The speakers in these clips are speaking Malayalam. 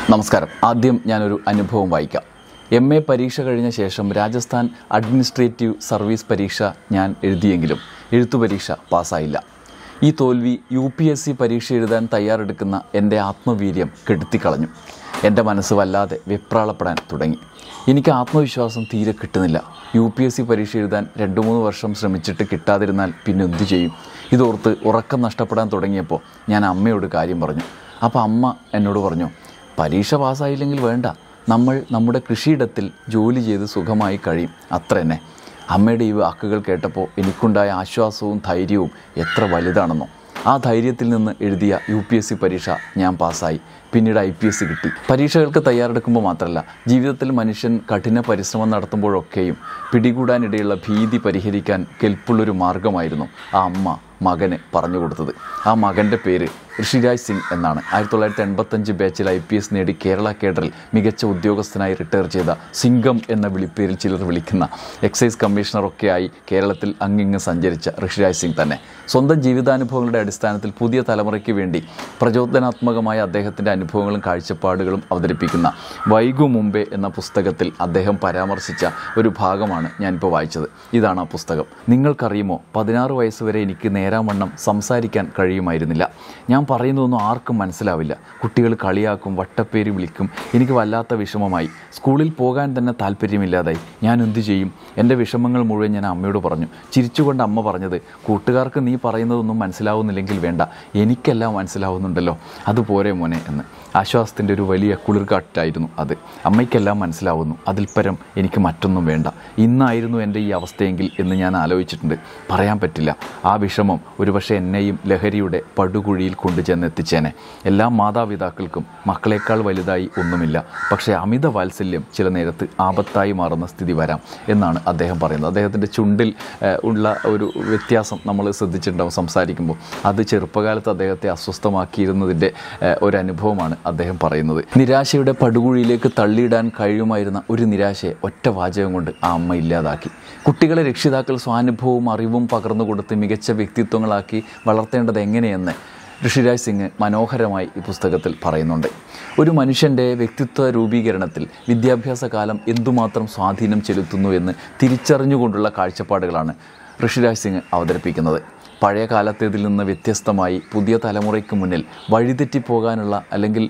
നമസ്കാരം. ആദ്യം ഞാനൊരു അനുഭവം വായിക്കാം. MA പരീക്ഷ കഴിഞ്ഞ ശേഷം രാജസ്ഥാൻ അഡ്മിനിസ്ട്രേറ്റീവ് സർവീസ് പരീക്ഷ ഞാൻ എഴുതിയെങ്കിലും എഴുത്തു പരീക്ഷ പാസ്സായില്ല. ഈ തോൽവി UPSC പരീക്ഷ എഴുതാൻ തയ്യാറെടുക്കുന്ന എൻ്റെ ആത്മവീര്യം കെടുത്തിക്കളഞ്ഞു. എൻ്റെ മനസ്സ് വല്ലാതെ വെപ്രാളപ്പെടാൻ തുടങ്ങി. എനിക്ക് ആത്മവിശ്വാസം തീരെ കിട്ടുന്നില്ല. UPSC പരീക്ഷ എഴുതാൻ 2-3 വർഷം ശ്രമിച്ചിട്ട് കിട്ടാതിരുന്നാൽ പിന്നെ എന്തു ചെയ്യും? ഇതോർത്ത് ഉറക്കം നഷ്ടപ്പെടാൻ തുടങ്ങിയപ്പോൾ ഞാൻ അമ്മയോട് കാര്യം പറഞ്ഞു. അപ്പോൾ അമ്മ എന്നോട് പറഞ്ഞു, പരീക്ഷ പാസ്സായില്ലെങ്കിൽ വേണ്ട, നമ്മൾ നമ്മുടെ കൃഷിയിടത്തിൽ ജോലി ചെയ്ത് സുഖമായി കഴിയും, അത്ര തന്നെ. അമ്മയുടെ ഈ വാക്കുകൾ കേട്ടപ്പോൾ എനിക്കുണ്ടായ ആശ്വാസവും ധൈര്യവും എത്ര വലുതാണെന്നോ. ആ ധൈര്യത്തിൽ നിന്ന് എഴുതിയ UPSC പരീക്ഷ ഞാൻ പാസ്സായി. പിന്നീട് IPSC കിട്ടി. പരീക്ഷകൾക്ക് തയ്യാറെടുക്കുമ്പോൾ മാത്രമല്ല, ജീവിതത്തിൽ മനുഷ്യൻ കഠിന പരിശ്രമം നടത്തുമ്പോഴൊക്കെയും പിടികൂടാനിടയുള്ള ഭീതി പരിഹരിക്കാൻ കെൽപ്പുള്ളൊരു മാർഗമായിരുന്നു ആ അമ്മ മകന് പറഞ്ഞു കൊടുത്തത്. ആ മകൻ്റെ പേര് ഋഷിരാജ് സിംഗ് എന്നാണ്. 1985 ബാച്ചിൽ IPS നേടി കേരള കേഡറിൽ മികച്ച ഉദ്യോഗസ്ഥനായി റിട്ടയർ ചെയ്ത സിംഗം എന്ന വിളിപ്പേരിൽ ചിലർ വിളിക്കുന്ന എക്സൈസ് കമ്മീഷണറൊക്കെയായി കേരളത്തിൽ അങ്ങിങ്ങ് സഞ്ചരിച്ച ഋഷിരാജ് സിംഗ് തന്നെ. സ്വന്തം ജീവിതാനുഭവങ്ങളുടെ അടിസ്ഥാനത്തിൽ പുതിയ തലമുറയ്ക്ക് വേണ്ടി പ്രചോദനാത്മകമായ അദ്ദേഹത്തിൻ്റെ അനുഭവങ്ങളും കാഴ്ചപ്പാടുകളും അവതരിപ്പിക്കുന്ന വൈകു മുമ്പേ എന്ന പുസ്തകത്തിൽ അദ്ദേഹം പരാമർശിച്ച ഒരു ഭാഗമാണ് ഞാനിപ്പോൾ വായിച്ചത്. ഇതാണ് ആ പുസ്തകം. നിങ്ങൾക്കറിയുമോ, 16 വയസ്സ് വരെ എനിക്ക് നേരാവണ്ണം സംസാരിക്കാൻ കഴിയുമായിരുന്നില്ല. ഞാൻ പറയുന്നതൊന്നും ആർക്കും മനസ്സിലാവില്ല. കുട്ടികൾ കളിയാക്കും, വട്ടപ്പേര് വിളിക്കും. എനിക്ക് വല്ലാത്ത വിഷമമായി. സ്കൂളിൽ പോകാൻ തന്നെ താല്പര്യമില്ലാതായി. ഞാൻ എന്തു ചെയ്യും? എൻ്റെ വിഷമങ്ങൾ മുഴുവൻ ഞാൻ അമ്മയോട് പറഞ്ഞു. ചിരിച്ചുകൊണ്ട് അമ്മ പറഞ്ഞത്, കൂട്ടുകാർക്ക് നീ പറയുന്നതൊന്നും മനസ്സിലാവുന്നില്ലെങ്കിൽ വേണ്ട, എനിക്കെല്ലാം മനസ്സിലാവുന്നുണ്ടല്ലോ, അതുപോരെ മോനെ എന്ന്. ആശ്വാസത്തിൻ്റെ ഒരു വലിയ കുളിർക്കാറ്റായിരുന്നു അത്. അമ്മയ്ക്കെല്ലാം മനസ്സിലാവുന്നു, അതിൽ പരം എനിക്ക് മറ്റൊന്നും വേണ്ട. ഇന്നായിരുന്നു എൻ്റെ ഈ അവസ്ഥയെങ്കിൽ എന്ന് ഞാൻ ആലോചിച്ചിട്ടുണ്ട്. പറയാൻ പറ്റില്ല. ആ വിഷമം ഒരുപക്ഷെ എന്നെയും ലഹരിയുടെ പടുകുഴിയിൽ കൊണ്ടുചെന്നെത്തിച്ചേനെ. എല്ലാ മാതാപിതാക്കൾക്കും മക്കളേക്കാൾ വലുതായി ഒന്നുമില്ല. പക്ഷേ അമിത വാത്സല്യം ചില നേരത്ത് ആപത്തായി മാറുന്ന സ്ഥിതി വരാം എന്നാണ് അദ്ദേഹം പറയുന്നത്. അദ്ദേഹത്തിൻ്റെ ചുണ്ടിൽ ഉള്ള ഒരു വ്യത്യാസം നമ്മൾ ശ്രദ്ധിച്ചിട്ടുണ്ടാവും സംസാരിക്കുമ്പോൾ. അത് ചെറുപ്പകാലത്ത് അദ്ദേഹത്തെ അസ്വസ്ഥമാക്കിയിരുന്നതിൻ്റെ ഒരനുഭവമാണ് അദ്ദേഹം പറയുന്നത്. നിരാശയുടെ പടുകുഴിയിലേക്ക് തള്ളിയിടാൻ കഴിയുമായിരുന്ന ഒരു നിരാശയെ ഒറ്റ വാചകം കൊണ്ട് ആ അമ്മ ഇല്ലാതാക്കി. കുട്ടികളെ രക്ഷിതാക്കൾ സ്വാനുഭവവും അറിവും പകർന്നു കൊടുത്ത് മികച്ച വ്യക്തിത്വങ്ങളാക്കി വളർത്തേണ്ടത് എങ്ങനെയെന്ന് ഋഷിരാജ് സിംഗ് മനോഹരമായി ഈ പുസ്തകത്തിൽ പറയുന്നുണ്ട്. ഒരു മനുഷ്യൻ്റെ വ്യക്തിത്വ രൂപീകരണത്തിൽ വിദ്യാഭ്യാസ കാലം എന്തുമാത്രം സ്വാധീനം ചെലുത്തുന്നു എന്ന് തിരിച്ചറിഞ്ഞുകൊണ്ടുള്ള കാഴ്ചപ്പാടുകളാണ് ഋഷിരാജ് സിംഗ് അവതരിപ്പിക്കുന്നത്. പഴയ കാലത്തേതിൽ നിന്ന് വ്യത്യസ്തമായി പുതിയ തലമുറയ്ക്ക് മുന്നിൽ വഴിതെറ്റിപ്പോകാനുള്ള അല്ലെങ്കിൽ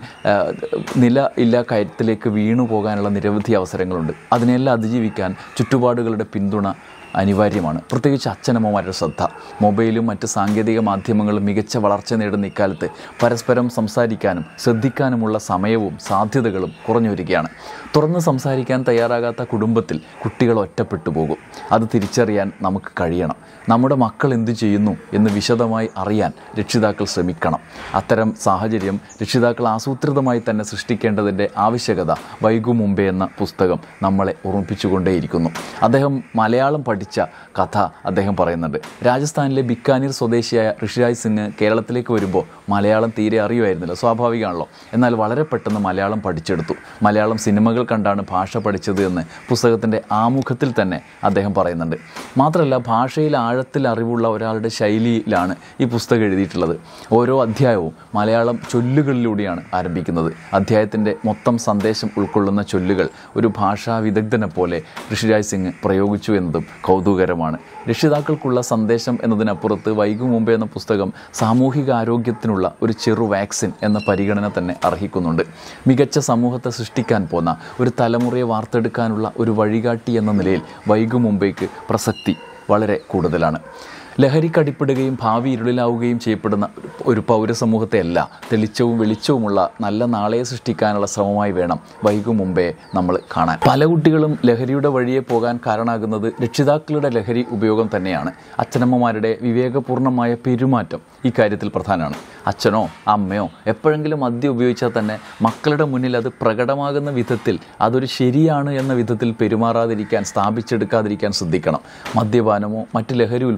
നില ഇല്ലാ കയറ്റത്തിലേക്ക് വീണു പോകാനുള്ള നിരവധി അവസരങ്ങളുണ്ട്. അതിനെല്ലാം അതിജീവിക്കാൻ ചുറ്റുപാടുകളുടെ പിന്തുണ അനിവാര്യമാണ്. പ്രത്യേകിച്ച് അച്ഛനമ്മമാരുടെ ശ്രദ്ധ. മൊബൈലും മറ്റ് സാങ്കേതിക മാധ്യമങ്ങളും മികച്ച വളർച്ച നേടുന്ന ഇക്കാലത്ത് പരസ്പരം സംസാരിക്കാനും ശ്രദ്ധിക്കാനുമുള്ള സമയവും സാധ്യതകളും കുറഞ്ഞു വരികയാണ്. തുറന്ന് സംസാരിക്കാൻ തയ്യാറാകാത്ത കുടുംബത്തിൽ കുട്ടികൾ ഒറ്റപ്പെട്ടു പോകും. അത് തിരിച്ചറിയാൻ നമുക്ക് കഴിയണം. നമ്മുടെ മക്കൾ എന്തു ചെയ്യുന്നു എന്ന് വിശദമായി അറിയാൻ രക്ഷിതാക്കൾ ശ്രമിക്കണം. അത്തരം സാഹചര്യം രക്ഷിതാക്കൾ ആസൂത്രിതമായി തന്നെ സൃഷ്ടിക്കേണ്ടതിൻ്റെ ആവശ്യകത വൈകു മുമ്പേ എന്ന പുസ്തകം നമ്മളെ ഓർമ്മിപ്പിച്ചുകൊണ്ടേയിരിക്കുന്നു. അദ്ദേഹം മലയാളം പഠിച്ച കഥ അദ്ദേഹം പറയുന്നുണ്ട്. രാജസ്ഥാനിലെ ബിക്കാനീർ സ്വദേശിയായ ഋഷിരാജ് സിംഗ് കേരളത്തിലേക്ക് വരുമ്പോൾ മലയാളം തീരെ അറിയുമായിരുന്നില്ല, സ്വാഭാവികമാണല്ലോ. എന്നാൽ വളരെ പെട്ടെന്ന് മലയാളം പഠിച്ചെടുത്തു. മലയാളം സിനിമകൾ കണ്ടാണ് ഭാഷ പഠിച്ചത് എന്ന് പുസ്തകത്തിൻ്റെ ആമുഖത്തിൽ തന്നെ അദ്ദേഹം പറയുന്നുണ്ട്. മാത്രമല്ല, ഭാഷയിൽ ആഴത്തിൽ അറിവുള്ള ഒരാളുടെ ശൈലിയിലാണ് ഈ പുസ്തകം എഴുതിയിട്ടുള്ളത്. ഓരോ അധ്യായവും മലയാളം ചൊല്ലുകളിലൂടെയാണ് ആരംഭിക്കുന്നത്. അധ്യായത്തിൻ്റെ മൊത്തം സന്ദേശം ഉൾക്കൊള്ളുന്ന ചൊല്ലുകൾ ഒരു ഭാഷാ വിദഗ്ധനെ പോലെ ഋഷിരാജ് സിംഗ് പ്രയോഗിച്ചു എന്നതും കൗതുകരമാണ്. രക്ഷിതാക്കൾക്കുള്ള സന്ദേശം എന്നതിനപ്പുറത്ത് വൈകു മുമ്പേ എന്ന പുസ്തകം സാമൂഹിക ആരോഗ്യത്തിനുള്ള ഒരു ചെറു വാക്സിൻ എന്ന പരിഗണന തന്നെ അർഹിക്കുന്നുണ്ട്. മികച്ച സമൂഹത്തെ സൃഷ്ടിക്കാൻ പോന്ന ഒരു തലമുറയെ വാർത്തെടുക്കാനുള്ള ഒരു വഴികാട്ടി എന്ന നിലയിൽ വൈകു മുമ്പേക്ക് പ്രസക്തി വളരെ കൂടുതലാണ്. ലഹരിക്കടിപ്പെടുകയും ഭാവി ഇരുളിലാവുകയും ചെയ്യപ്പെടുന്ന ഒരു പൗരസമൂഹത്തെയല്ല, തെളിച്ചവും വെളിച്ചവുമുള്ള നല്ല നാളെ സൃഷ്ടിക്കാനുള്ള ശ്രമമായി വേണം വൈകു മുമ്പേ നമ്മൾ കാണാൻ. പല കുട്ടികളും ലഹരിയുടെ വഴിയെ പോകാൻ കാരണമാകുന്നത് രക്ഷിതാക്കളുടെ ലഹരി ഉപയോഗം തന്നെയാണ്. അച്ഛനമ്മമാരുടെ വിവേകപൂർണമായ പെരുമാറ്റം ഇക്കാര്യത്തിൽ പ്രധാനമാണ്. അച്ഛനോ അമ്മയോ എപ്പോഴെങ്കിലും മദ്യം ഉപയോഗിച്ചാൽ തന്നെ മക്കളുടെ മുന്നിൽ അത് പ്രകടമാകുന്ന വിധത്തിൽ, അതൊരു ശരിയാണ് എന്ന വിധത്തിൽ പെരുമാറാതിരിക്കാൻ, സ്ഥാപിച്ചെടുക്കാതിരിക്കാൻ ശ്രദ്ധിക്കണം. മദ്യപാനമോ മറ്റ് ലഹരി ഉൽപ്പന്നങ്ങളുടെ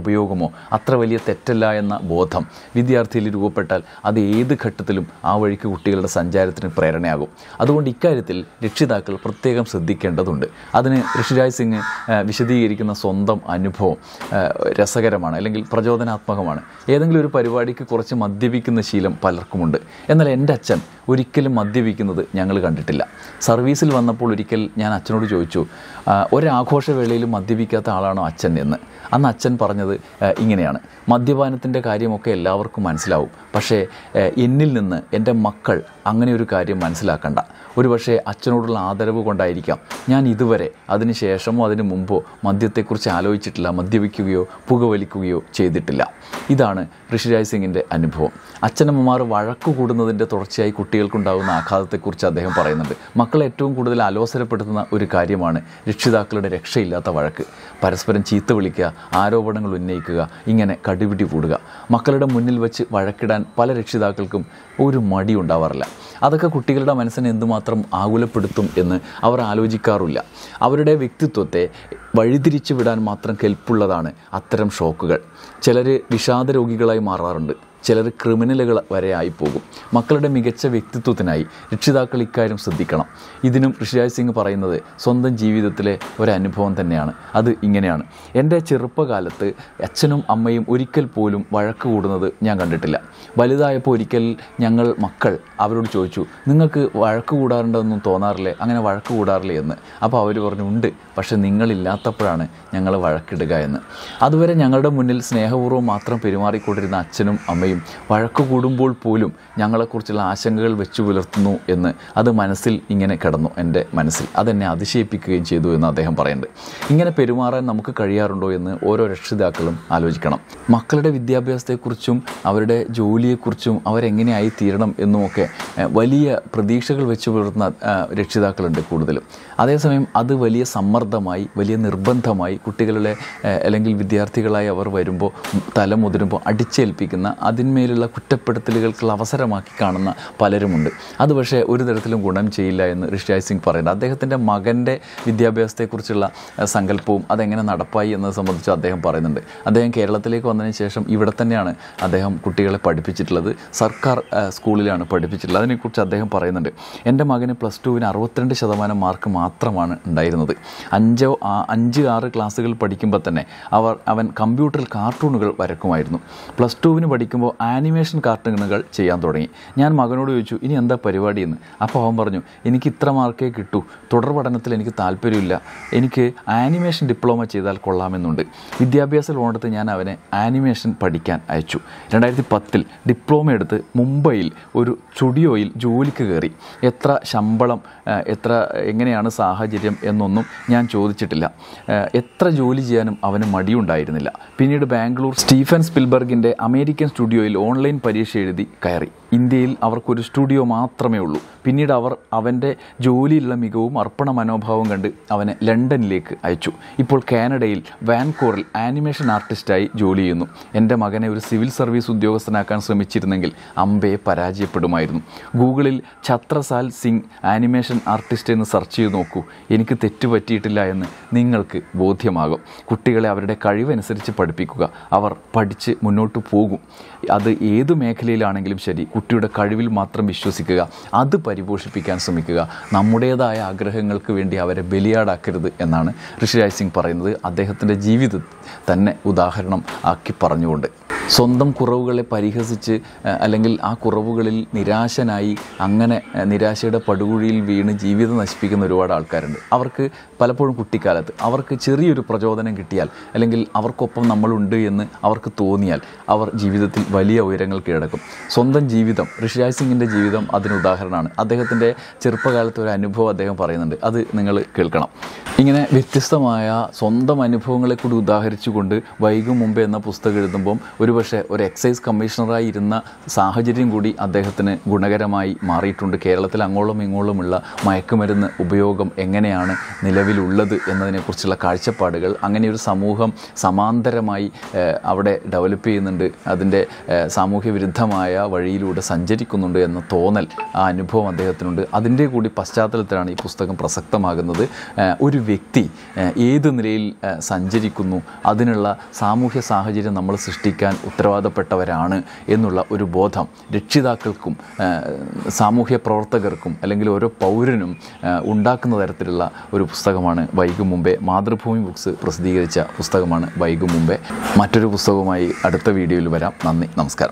ഉപയോഗമോ അത്ര വലിയ തെറ്റല്ല എന്ന ബോധം വിദ്യാർത്ഥിയിൽ രൂപപ്പെട്ടാൽ അത് ഏത് ഘട്ടത്തിലും ആ വഴിക്ക് കുട്ടികളുടെ സഞ്ചാരത്തിന് പ്രേരണയാകും. അതുകൊണ്ട് ഇക്കാര്യത്തിൽ രക്ഷിതാക്കൾ പ്രത്യേകം ശ്രദ്ധിക്കേണ്ടതുണ്ട്. അതിന് ഋഷിരാജ് സിംഗ് വിശദീകരിക്കുന്ന സ്വന്തം അനുഭവം രസകരമാണ്, അല്ലെങ്കിൽ പ്രചോദനാത്മകമാണ്. ഏതെങ്കിലും ഒരു പരിപാടിക്ക് കുറച്ച് മദ്യപിക്കുന്ന ശീലം പലർക്കുമുണ്ട്. എന്നാൽ എൻ്റെ അച്ഛൻ ഒരിക്കലും മദ്യപിക്കുന്നത് ഞങ്ങൾ കണ്ടിട്ടില്ല. സർവീസിൽ വന്നപ്പോൾ ഒരിക്കൽ ഞാൻ അച്ഛനോട് ചോദിച്ചു, ഒരാഘോഷവേളയിലും മദ്യപിക്കാത്ത ആളാണോ അച്ഛൻ എന്ന്. അന്ന് അച്ഛൻ പറഞ്ഞത് ഇങ്ങനെയാണ്: മദ്യപാനത്തിൻ്റെ കാര്യമൊക്കെ എല്ലാവർക്കും മനസ്സിലാവും, പക്ഷേ എന്നിൽ നിന്ന് എൻ്റെ മക്കൾ അങ്ങനെ ഒരു കാര്യം മനസ്സിലാക്കണ്ട. ഒരുപക്ഷെ അച്ഛനോടുള്ള ആദരവ് കൊണ്ടായിരിക്കാം ഞാൻ ഇതുവരെ അതിന് ശേഷമോ അതിന് മുമ്പോ മദ്യത്തെക്കുറിച്ച് ആലോചിച്ചിട്ടില്ല, മദ്യപിക്കുകയോ പുകവലിക്കുകയോ ചെയ്തിട്ടില്ല. ഇതാണ് ഋഷിരാജ് സിംഗിൻ്റെ അനുഭവം. അച്ഛനമ്മമാർ വഴക്കു കൂടുന്നതിൻ്റെ തുടർച്ചയായി കുട്ടികൾക്കുണ്ടാകുന്ന ആഘാതത്തെക്കുറിച്ച് അദ്ദേഹം പറയുന്നുണ്ട്. മക്കളെ ഏറ്റവും കൂടുതൽ അലോസരപ്പെടുത്തുന്ന ഒരു കാര്യമാണ് രക്ഷിതാക്കളുടെ രക്ഷയില്ലാത്ത വഴക്ക്. പരസ്പരം ചീത്ത വിളിക്കുക, ആരോപണങ്ങൾ ഉന്നയിക്കുക, ഇങ്ങനെ കടിപിടി കൂടുക. മക്കളുടെ മുന്നിൽ വെച്ച് വഴക്കിടാൻ പല രക്ഷിതാക്കൾക്കും ഒരു മടി ഉണ്ടാവാറില്ല. അതൊക്കെ കുട്ടികളുടെ മനസ്സിനെ എന്തുമാത്രം ആകുലപ്പെടുത്തും എന്ന് അവർ ആലോചിക്കാറില്ല. അവരുടെ വ്യക്തിത്വത്തെ വഴിതിരിച്ചു വിടാൻ മാത്രം കെൽപ്പുള്ളതാണ് അത്തരം ഷോക്കുകൾ. ചിലർ വിഷാദ രോഗികളായി മാറാറുണ്ട്, ചിലർ ക്രിമിനലുകൾ വരെ ആയിപ്പോകും. മക്കളുടെ മികച്ച വ്യക്തിത്വത്തിനായി രക്ഷിതാക്കൾ ഇക്കാര്യം ശ്രദ്ധിക്കണം. ഇതിനും ഋഷിരാജ് സിംഗ് പറയുന്നത് സ്വന്തം ജീവിതത്തിലെ ഒരനുഭവം തന്നെയാണ്. അത് ഇങ്ങനെയാണ്: എൻ്റെ ചെറുപ്പകാലത്ത് അച്ഛനും അമ്മയും ഒരിക്കൽ പോലും വഴക്ക് കൂടുന്നത് ഞാൻ കണ്ടിട്ടില്ല. വലുതായപ്പോൾ ഒരിക്കൽ ഞങ്ങൾ മക്കൾ അവരോട് ചോദിച്ചു, നിങ്ങൾക്ക് വഴക്ക് കൂടാറുണ്ടെന്നും തോന്നാറില്ലേ, അങ്ങനെ വഴക്ക് കൂടാറില്ലേ എന്ന്. അപ്പോൾ അവർ പറഞ്ഞു, ഉണ്ട്, പക്ഷെ നിങ്ങളില്ലാത്തപ്പോഴാണ് ഞങ്ങൾ വഴക്കിടുക എന്ന്. അതുവരെ ഞങ്ങളുടെ മുന്നിൽ സ്നേഹപൂർവ്വം മാത്രം പെരുമാറിക്കൊണ്ടിരുന്ന അച്ഛനും അമ്മയും വഴക്ക് കൂടുമ്പോൾ പോലും ഞങ്ങളെക്കുറിച്ചുള്ള ആശങ്കകൾ വെച്ചു പുലർത്തുന്നു എന്ന് അത് മനസ്സിൽ ഇങ്ങനെ കിടന്നു. എൻ്റെ മനസ്സിൽ അതെന്നെ അതിശയിപ്പിക്കുകയും ചെയ്തു എന്ന് അദ്ദേഹം പറയുന്നുണ്ട്. ഇങ്ങനെ പെരുമാറാൻ നമുക്ക് കഴിയാറുണ്ടോ എന്ന് ഓരോ രക്ഷിതാക്കളും ആലോചിക്കണം. മക്കളുടെ വിദ്യാഭ്യാസത്തെക്കുറിച്ചും അവരുടെ ജോലിയെക്കുറിച്ചും അവരെങ്ങനെയായി തീരണം എന്നുമൊക്കെ വലിയ പ്രതീക്ഷകൾ വെച്ചു പുലർത്തുന്ന രക്ഷിതാക്കളുണ്ട് കൂടുതലും. അതേസമയം അത് വലിയ സമ്മർദ്ദമായി, വലിയ നിർബന്ധമായി കുട്ടികളുടെ അല്ലെങ്കിൽ വിദ്യാർത്ഥികളായി അവർ വരുമ്പോൾ തലമുതിരുമ്പോൾ അടിച്ചേൽപ്പിക്കുന്ന, അതിന്മേലുള്ള കുറ്റപ്പെടുത്തലുകൾക്കുള്ള അവസരമാക്കി കാണുന്ന പലരുമുണ്ട്. അത് പക്ഷേ ഒരു തരത്തിലും ഗുണം ചെയ്യില്ല എന്ന് ഋഷിരാജ് സിംഗ് പറയുന്നുണ്ട്. അദ്ദേഹത്തിൻ്റെ മകൻ്റെ വിദ്യാഭ്യാസത്തെക്കുറിച്ചുള്ള സങ്കല്പവും അതെങ്ങനെ നടപ്പായി എന്നത് സംബന്ധിച്ച് അദ്ദേഹം പറയുന്നുണ്ട്. അദ്ദേഹം കേരളത്തിലേക്ക് വന്നതിന് ശേഷം ഇവിടെ തന്നെയാണ് അദ്ദേഹം കുട്ടികളെ പഠിപ്പിച്ചിട്ടുള്ളത്. സർക്കാർ സ്കൂളിലാണ് പഠിപ്പിച്ചിട്ടുള്ളത്. അതിനെക്കുറിച്ച് അദ്ദേഹം പറയുന്നുണ്ട്. എൻ്റെ മകന് +2-ന് 62% മാർക്ക് മാത്രമാണ് ഉണ്ടായിരുന്നത്. 5-6 ക്ലാസ്സുകൾ പഠിക്കുമ്പോൾ തന്നെ അവൻ കമ്പ്യൂട്ടറിൽ കാർട്ടൂണുകൾ വരക്കുമായിരുന്നു. +2-ന് പഠിക്കുമ്പോൾ ആനിമേഷൻ കാർട്ടൂണുകൾ ചെയ്യാൻ തുടങ്ങി. ഞാൻ മകനോട് ചോദിച്ചു, ഇനി എന്താ പരിപാടി എന്ന്. അപ്പോൾ അവൻ പറഞ്ഞു, എനിക്ക് ഇത്ര മാർക്കേ കിട്ടൂ, തുടർ പഠനത്തിൽ എനിക്ക് താല്പര്യമില്ല, എനിക്ക് ആനിമേഷൻ ഡിപ്ലോമ ചെയ്താൽ കൊള്ളാമെന്നുണ്ട്. വിദ്യാഭ്യാസ ലോണെടുത്ത് ഞാൻ അവനെ ആനിമേഷൻ പഠിക്കാൻ അയച്ചു. 2010-ൽ ഡിപ്ലോമ എടുത്ത് മുംബൈയിൽ ഒരു സ്റ്റുഡിയോയിൽ ജോലിക്ക് കയറി. എത്ര ശമ്പളം, എങ്ങനെയാണ് സാഹചര്യം എന്നൊന്നും ഞാൻ ചോദിച്ചിട്ടില്ല. എത്ര ജോലി ചെയ്യാനും അവന് മടിയുണ്ടായിരുന്നില്ല. പിന്നീട് ബാംഗ്ലൂർ സ്റ്റീഫൻ സ്പിൽബർഗിൻ്റെ അമേരിക്കൻ സ്റ്റുഡിയോയിൽ ഓൺലൈൻ പരീക്ഷ എഴുതി കയറി. ഇന്ത്യയിൽ അവർക്കൊരു സ്റ്റുഡിയോ മാത്രമേ ഉള്ളൂ. പിന്നീട് അവൻ്റെ ജോലിയിലുള്ള മികവും അർപ്പണ മനോഭാവവും കണ്ട് അവനെ ലണ്ടനിലേക്ക് അയച്ചു. ഇപ്പോൾ കാനഡയിൽ വാൻകൂവറിൽ ആനിമേഷൻ ആർട്ടിസ്റ്റായി ജോലി ചെയ്യുന്നു. എൻ്റെ മകനെ ഒരു സിവിൽ സർവീസ് ഉദ്യോഗസ്ഥനാക്കാൻ ശ്രമിച്ചിരുന്നെങ്കിൽ അമ്പയെ പരാജയപ്പെടുമായിരുന്നു. ഗൂഗിളിൽ ഛത്രസാൽ സിംഗ് ആനിമേഷൻ ആർട്ടിസ്റ്റ് എന്ന് സെർച്ച് ചെയ്ത് നോക്കൂ. എനിക്ക് തെറ്റുപറ്റിയിട്ടില്ല എന്ന് നിങ്ങൾക്ക് ബോധ്യമാകും. കുട്ടികളെ അവരുടെ കഴിവനുസരിച്ച് പഠിപ്പിക്കുക. അവർ പഠിച്ച് മുന്നോട്ട് പോകും. അത് ഏത് മേഖലയിലാണെങ്കിലും ശരി, കുട്ടിയുടെ കഴിവിൽ മാത്രം വിശ്വസിക്കുക, അത് പരിപോഷിപ്പിക്കാൻ ശ്രമിക്കുക. നമ്മുടേതായ ആഗ്രഹങ്ങൾക്ക് വേണ്ടി അവരെ ബലിയാടാക്കരുത് എന്നാണ് ഋഷിരാജ് സിംഗ് പറയുന്നത്, അദ്ദേഹത്തിൻ്റെ ജീവിതം തന്നെ ഉദാഹരണം ആക്കി പറഞ്ഞുകൊണ്ട്. സ്വന്തം കുറവുകളെ പരിഹസിച്ച് അല്ലെങ്കിൽ ആ കുറവുകളിൽ നിരാശനായി അങ്ങനെ നിരാശയുടെ പടുകുഴിയിൽ വീണ് ജീവിതം നശിപ്പിക്കുന്ന ഒരുപാട് ആൾക്കാരുണ്ട്. അവർക്ക് പലപ്പോഴും കുട്ടിക്കാലത്ത് അവർക്ക് ചെറിയൊരു പ്രചോദനം കിട്ടിയാൽ അല്ലെങ്കിൽ അവർക്കൊപ്പം നമ്മളുണ്ട് എന്ന് അവർക്ക് തോന്നിയാൽ അവർ ജീവിതത്തിൽ വലിയ ഉയരങ്ങൾ കീഴടക്കും. സ്വന്തം ജീവിതം, ഋഷിരാജ് സിംഗിൻ്റെ ജീവിതം അതിന് ഉദാഹരണമാണ്. അദ്ദേഹത്തിൻ്റെ ചെറുപ്പകാലത്തെ ഒരു അനുഭവം അദ്ദേഹം പറയുന്നുണ്ട്, അത് നിങ്ങൾ കേൾക്കണം. ഇങ്ങനെ വ്യത്യസ്തമായ സ്വന്തം അനുഭവങ്ങളെ കൂടി ഉദാഹരിച്ചുകൊണ്ട് വൈകും മുമ്പേ എന്ന പുസ്തകം എഴുതുമ്പം ഒരുപക്ഷെ ഒരു എക്സൈസ് കമ്മീഷണറായി ഇരുന്ന സാഹചര്യം കൂടി അദ്ദേഹത്തിന് ഗുണകരമായി മാറിയിട്ടുണ്ട്. കേരളത്തിൽ അങ്ങോളം ഇങ്ങോളമുള്ള മയക്കുമരുന്ന് ഉപയോഗം എങ്ങനെയാണ് നിലവിലുള്ളത് എന്നതിനെക്കുറിച്ചുള്ള കാഴ്ചപ്പാടുകൾ, അങ്ങനെയൊരു സമൂഹം സമാന്തരമായി അവിടെ ഡെവലപ്പ് ചെയ്യുന്നുണ്ട്. അതിൻ്റെ സാമൂഹ്യ വിരുദ്ധമായ വഴിയിലൂടെ ജീവിതത്തിലൂടെ സഞ്ചരിക്കുന്നുണ്ട് എന്ന തോന്നൽ, ആ അനുഭവം അദ്ദേഹത്തിനുണ്ട്. അതിൻ്റെ കൂടി പശ്ചാത്തലത്തിലാണ് ഈ പുസ്തകം പ്രസക്തമാകുന്നത്. ഒരു വ്യക്തി ഏത് നിലയിൽ സഞ്ചരിക്കുന്നു, അതിനുള്ള സാമൂഹ്യ സാഹചര്യം നമ്മൾ സൃഷ്ടിക്കാൻ ഉത്തരവാദപ്പെട്ടവരാണ് എന്നുള്ള ഒരു ബോധം രക്ഷിതാക്കൾക്കും സാമൂഹ്യ പ്രവർത്തകർക്കും അല്ലെങ്കിൽ ഓരോ പൗരനും ഉണ്ടാക്കുന്ന തരത്തിലുള്ള ഒരു പുസ്തകമാണ് വൈകും മുമ്പേ. മാതൃഭൂമി ബുക്സ് പ്രസിദ്ധീകരിച്ച പുസ്തകമാണ് വൈകും മുമ്പേ. മറ്റൊരു പുസ്തകവുമായി അടുത്ത വീഡിയോയിൽ വരാം. നന്ദി, നമസ്കാരം.